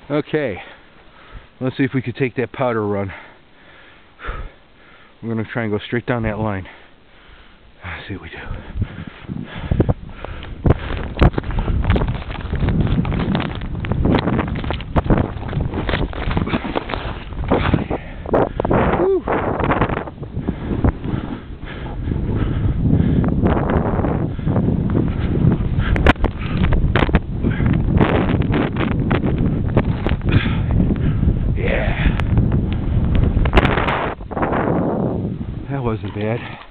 Okay, let's see if we could take that powder run. We're going to try and go straight down that line. Let's see what we do. That wasn't bad.